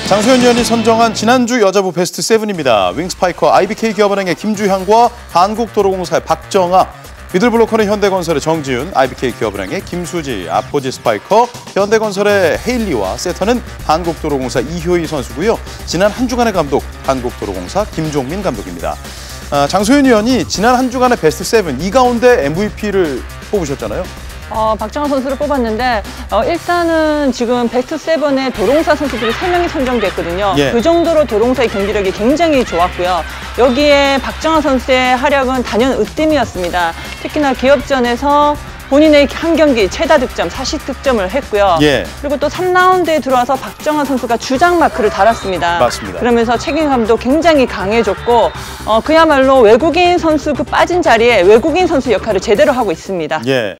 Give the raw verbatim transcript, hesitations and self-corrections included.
장소연 위원이 선정한 지난주 여자부 베스트 세븐입니다. 윙스파이커 아이비케이 기업은행의 김주향과 한국도로공사의 박정아, 미들블로커는 현대건설의 정지윤, 아이비케이 기업은행의 김수지, 아포지 스파이커 현대건설의 헤일리와 세터는 한국도로공사 이효희 선수고요. 지난 한 주간의 감독 한국도로공사 김종민 감독입니다. 아, 장소연 위원이 지난 한 주간의 베스트 세븐 이 가운데 엠브이피를 뽑으셨잖아요. 어, 박정아 선수를 뽑았는데 어, 일단은 지금 베스트 세븐에 도롱사 선수들이 세 명이 선정됐거든요. 예. 그 정도로 도롱사의 경기력이 굉장히 좋았고요. 여기에 박정아 선수의 활약은 단연 으뜸이었습니다. 특히나 기업전에서 본인의 한 경기 최다 득점, 사십 득점을 했고요. 예. 그리고 또 삼 라운드에 들어와서 박정아 선수가 주장 마크를 달았습니다. 맞습니다. 그러면서 책임감도 굉장히 강해졌고 어, 그야말로 외국인 선수 그 빠진 자리에 외국인 선수 역할을 제대로 하고 있습니다. 예.